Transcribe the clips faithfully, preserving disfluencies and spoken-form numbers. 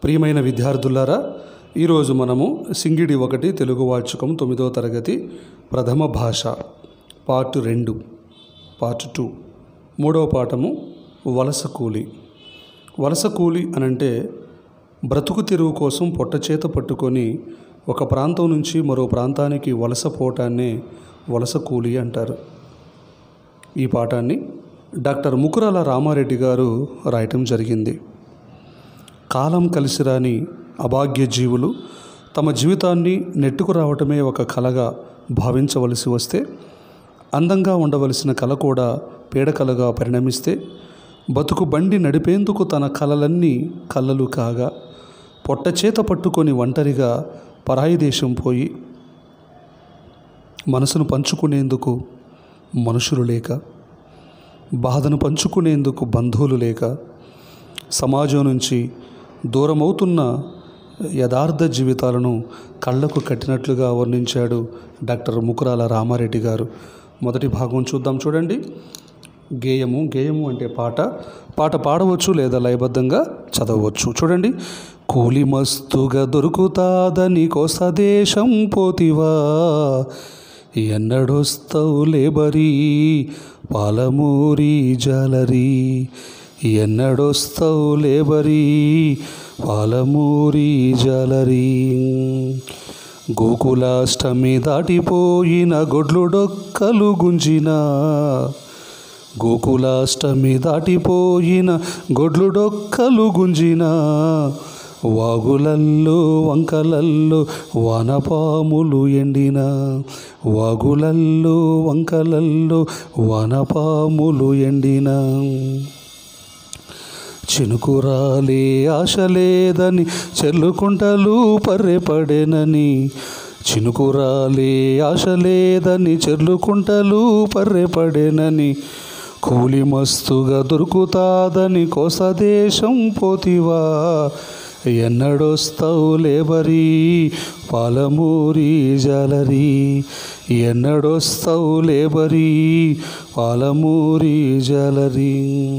ప్రియమైన విద్యార్థులారా, ఈరోజు మనము సింగిడి ఒకటి తెలుగు వాచకం తొమ్మిదవ తరగతి ప్రథమ భాష పార్ట్ రెండు పార్ట్ టూ మూడవ పాఠము వలస కూలి. వలస కూలి అనంటే బ్రతుకు తెరువు కోసం పొట్ట చేత పట్టుకొని ఒక ప్రాంతం నుంచి మరో ప్రాంతానికి వలస పోవటాన్నే వలస కూలి అంటారు. ఈ పాఠాన్ని డాక్టర్ ముకురాల రామారెడ్డి గారు రాయటం జరిగింది. కాలం కలిసిరాని అభాగ్య జీవులు తమ జీవితాన్ని నెట్టుకు రావటమే ఒక కలగా భావించవలసి వస్తే, అందంగా ఉండవలసిన కళ కూడా పీడకలగా పరిణమిస్తే, బతుకు బండి నడిపేందుకు తన కలలన్నీ కళ్ళలు కాగా పొట్ట చేత పట్టుకొని ఒంటరిగా పరాయి దేశం పోయి మనసును పంచుకునేందుకు మనుషులు లేక, బాధను పంచుకునేందుకు బంధువులు లేక, సమాజం నుంచి దూరమవుతున్న యథార్థ జీవితాలను కళ్ళకు కట్టినట్లుగా వర్ణించాడు డాక్టర్ ముకురాల రామారెడ్డి గారు. మొదటి భాగం చూద్దాం. చూడండి. గేయము. గేయము అంటే పాట. పాట పాడవచ్చు లేదా లయబద్ధంగా చదవచ్చు. చూడండి. కూలి మస్తుగా దొరుకుతాదని కోస దేశం పోతివా, ఎన్నడొస్తావు లేబరీ పాలమూరి జాలరీ, ఎన్నడొస్తావు లేబరీ పాలమూరి జాలరీ. గోకులాష్టమి దాటిపోయిన గొడ్లు డొక్కలు గుంజిన, గోకులాష్టమి దాటిపోయిన గొడ్లు డొక్కలు గుంజిన, వాగులల్లో వంకలల్లో వానపాములు ఎండిన, వాగులల్లో వంకలల్లో వానపాములు ఎండిన. చినుకురాలే ఆశ లేదని చెల్లుకుంటలు పర్రెపడేనని, చినుకురాలే ఆశ లేదని చెల్లుకుంటలు పర్రెపడేనని, కూలి మస్తుగా దొరుకుతాదని కోస దేశం పోతివా, ఎన్నడొస్తావు లేబరీ పాలమూరి జాలరీ, ఎన్నడొస్తావు లేబరీ పాలమూరి జాలరీ.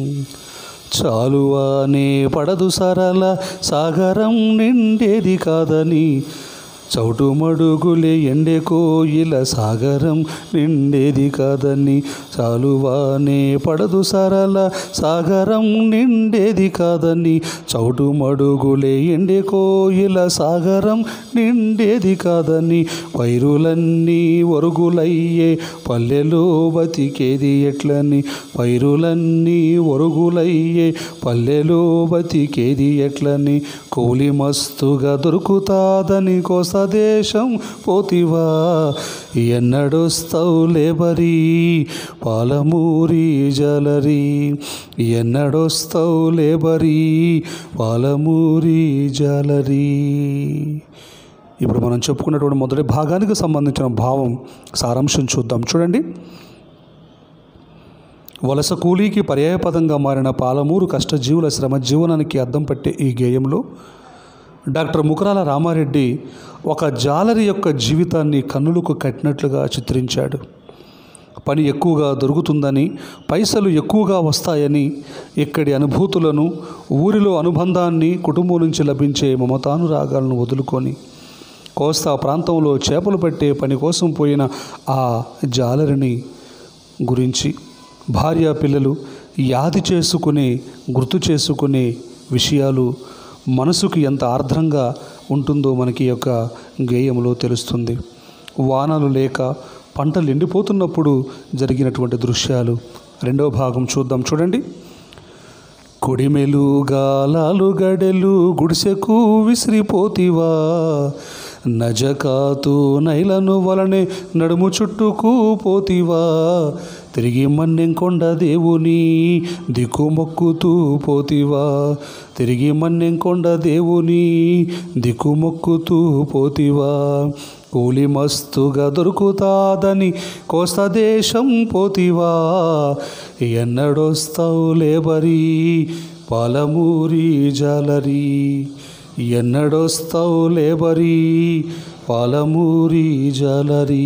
చాలువానే పడదు సరళ సాగరం నిండేది కాదని, చౌటుమడుగులే ఎండే కోయిల సాగరం నిండేది కాదని, చాలువానే పడదు సరళ సాగరం నిండేది కాదని, చౌటుమడుగులే ఎండే కోయిల సాగరం నిండేది కాదని, పైరులన్నీ ఒరుగులయ్యే పల్లెలో బతికేది ఎట్లని, పైరులన్నీ ఒరుగులయ్యే పల్లెలో బతికేది ఎట్లని, కూలి మస్తుగా దొరుకుతాదని కోస దేశం పోతివా, ఎన్నడొస్తావు లేబరీ పాలమూరి జాలరీ, ఎన్నడొస్తావు లేబరీ పాలమూరి జాలరీ. ఇప్పుడు మనం చెప్పుకున్నటువంటి మొదటి భాగానికి సంబంధించిన భావం సారాంశం చూద్దాం. చూడండి. వలస కూలీకి పర్యాయపదంగా మారిన పాలమూరు కష్టజీవుల శ్రమ జీవనానికి అద్దం పట్టే ఈ గేయంలో డాక్టర్ ముకురాల రామారెడ్డి ఒక జాలరి యొక్క జీవితాన్ని కన్నులకు కట్టినట్లుగా చిత్రించాడు. పని ఎక్కువగా దొరుకుతుందని, పైసలు ఎక్కువగా వస్తాయని, ఇక్కడి అనుభూతులను, ఊరిలో అనుబంధాన్ని, కుటుంబం నుంచి లభించే మమతానురాగాలను వదులుకొని కోస్తా ప్రాంతంలో చేపలు పట్టే పని కోసం పోయిన ఆ జాలరిని గురించి, భార్య పిల్లలు యాది చేసుకునే, గుర్తు చేసుకునే విషయాలు మనసుకు ఎంత ఆర్ద్రంగా ఉంటుందో మనకి యొక్క గేయంలో తెలుస్తుంది. వానలు లేక పంటలు ఎండిపోతున్నప్పుడు జరిగినటువంటి దృశ్యాలు రెండవ భాగం చూద్దాం. చూడండి. కొడిమెలు గాలాలు గడెలు గుడిసెకు విసిరిపోతివా, నజకాతు నైలను వలనే నడుము చుట్టుకు పోతివా, తిరిగి మన్నెంకొండ దేవుని దిక్కుమొక్కుతూ పోతివా, తిరిగి మన్నెంకొండ దేవుని దిక్కుమొక్కుతూ పోతివా, కూలి మస్తుగా దొరుకుతాదని కోస్త దేశం పోతివా, ఎన్నడొస్తావు లేబరీ పాలమూరి జాలరీ, ఎన్నడొస్తావు లేబరీ పాలమూరి జాలరీ.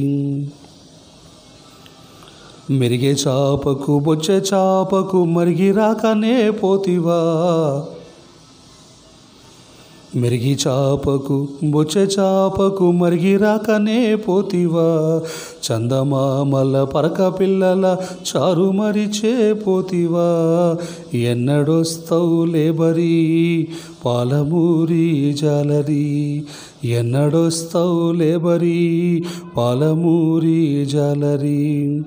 మెరిగే చాపకు బొచ్చే చాపకు మరిగి రాకనే పోతివా, మెరిగి చాపకు బొచ్చె చాపకు మరిగి రాకనే పోతివా, చందమామల పరక పిల్లల చారు మరిచే పోతివా, ఎన్నడొస్తవు లేబరి పాలమూరి జాలరి, ఎన్నడొస్తవు లేబరి పాలమూరి జాలరి.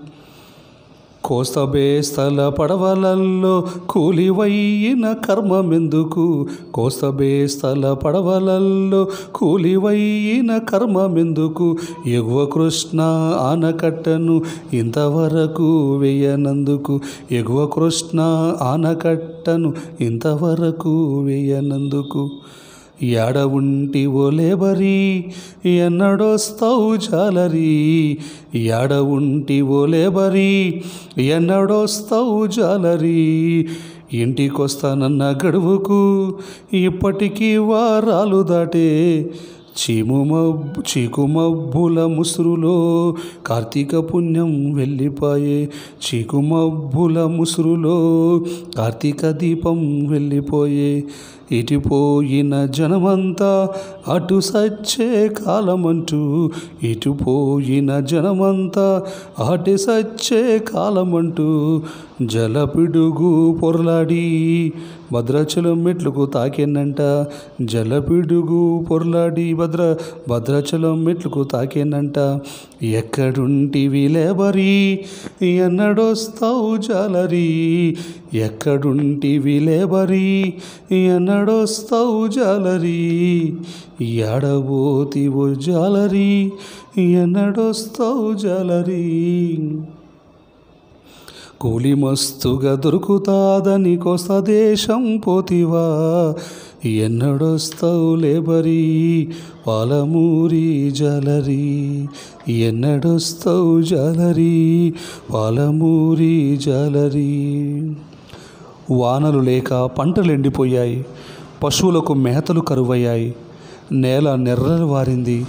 కోస్తబేస్తల పడవలల్లో కూలివైన కర్మమెందుకు, కోస్తబేస్తల పడవలల్లో కూలివైన కర్మమెందుకు, ఎగువ కృష్ణ ఆనకట్టను ఇంతవరకు వేయనందుకు, ఎగువ కృష్ణ ఆనకట్టను ఇంతవరకు వేయనందుకు. యాడ ఉంటివో లేబరి ఎన్నడొస్తావు జాలరి, యాడ ఉంటివో లేబరి ఎన్నడొస్తావు జాలరి, ఇంటికొస్తానన్న గడువుకు ఇప్పటికీ వారాలు దాటే, చీము మబ్బు చీకు మబ్బుల ముసురులో కార్తీక పుణ్యం వెళ్ళిపాయే, చీకు మబ్బుల ముసురులో కార్తీక దీపం వెళ్ళిపోయే, ఇటుపోయిన జనమంతా అటు సచ్చే కాలమంటూ, ఇటుపోయిన జనమంతా అటు సచ్చే కాలమంటూ, జలపిడుగు పొర్లాడి భద్రాచలం మెట్లకు తాకేనంట, జలపిడుగు పొర్లాడి భద్ర భద్రాచలం మెట్లకు తాకేనంట. ఎక్కడుంటివి లేబరి ఎన్నడొస్తావు జాలరి, ఎక్కడుంటివి లేబరి ఎన్నడొస్తావు జాలరి, ఎడబోతివో జాలరి ఎన్నడొస్తావు జాలరి. కూలి మస్తుగా దొరుకుతాదని కోస్తా దేశం పోతివా, ఎన్నడొస్తావు లేబరి పాలమూరి జాలరి, ఎన్నడొస్తావు జాలరి పాలమూరి జాలరి. వానలు లేక పంటలు ఎండిపోయాయి, పశువులకు మేతలు కరువయ్యాయి, నేల నెర్రలు వారింది,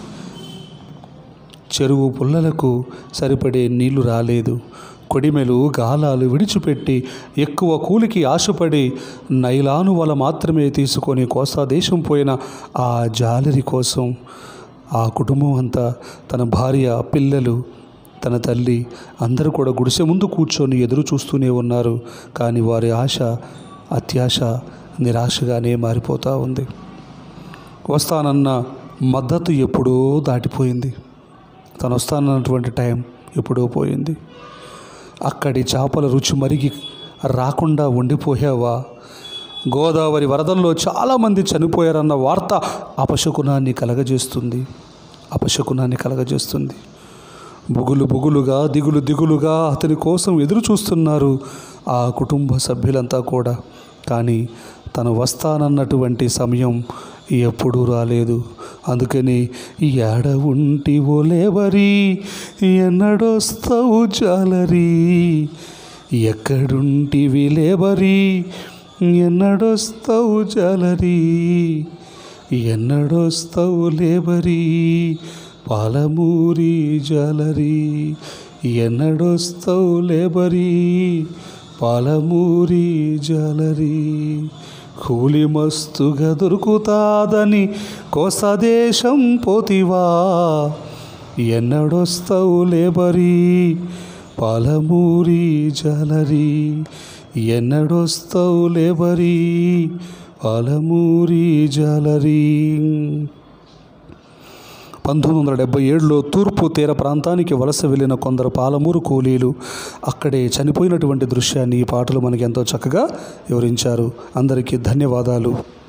చెరువు పుల్లలకు సరిపడే నీళ్లు రాలేదు. కొడిమెలు గాలాలు విడిచిపెట్టి ఎక్కువ కూలికి ఆశపడి నైలాను వల మాత్రమే తీసుకొని కోస్తా దేశం పోయిన ఆ జాలరి కోసం ఆ కుటుంబం అంతా, తన భార్య, పిల్లలు, తన తల్లి అందరూ కూడా గుడిసె ముందు కూర్చొని ఎదురు చూస్తూనే ఉన్నారు. కానీ వారి ఆశ అత్యాశ నిరాశగానే మారిపోతూ ఉంది. వస్తానన్న మద్దతు ఎప్పుడో దాటిపోయింది, తను వస్తానన్నటువంటి టైం ఎప్పుడో పోయింది. అక్కడి చేపల రుచి మరిగి రాకుండా ఉండిపోయావా? గోదావరి వరదల్లో చాలామంది చనిపోయారన్న వార్త అపశకునాన్ని కలగజేస్తుంది, అపశకునాన్ని కలగజేస్తుంది. బుగులు బుగులుగా దిగులు దిగులుగా అతని కోసం ఎదురు చూస్తున్నారు ఆ కుటుంబ సభ్యులంతా కూడా. కానీ తను వస్తానన్నటువంటి సమయం ఎప్పుడూ రాలేదు. అందుకని ఏడ ఉంటివో లేబరి ఎన్నడొస్తావు జాలరి, ఎక్కడుంటివి లేబరి ఎన్నడొస్తావు జాలరి, ఎన్నడొస్తావు లేబరి పాలమూరి జాలరి, ఎన్నడొస్తావు లేబరి పాలమూరి జాలరి. కూలి మస్తుగా దొరుకుతాదని కోస్తా దేశం పోతివా, ఎన్నడొస్తావు లేబరి పాలమూరి జాలరి, ఎన్నడొస్తావు లేబరి పాలమూరి జాలరి. పంతొమ్మిది వందల డెబ్బై ఏడులో తూర్పు తీర ప్రాంతానికి వలస వెళ్ళిన కొందరు పాలమూరు కూలీలు అక్కడే చనిపోయినటువంటి దృశ్యాన్ని ఈ పాటలు మనకి ఎంతో చక్కగా వివరించారు. అందరికీ ధన్యవాదాలు.